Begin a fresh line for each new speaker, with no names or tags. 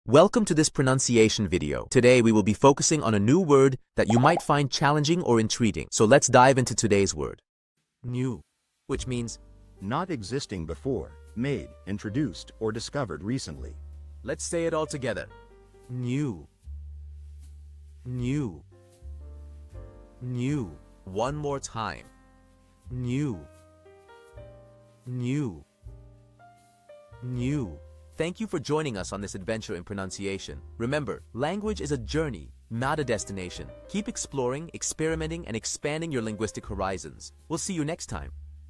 Welcome to this pronunciation video. Today we will be focusing on a new word that you might find challenging or intriguing. So let's dive into today's word. New, which means
not existing before, made, introduced, or discovered recently.
let's say it all together. New. New. New. One more time. New. New. New. Thank you for joining us on this adventure in pronunciation. Remember, language is a journey, not a destination. Keep exploring, experimenting, and expanding your linguistic horizons. We'll see you next time.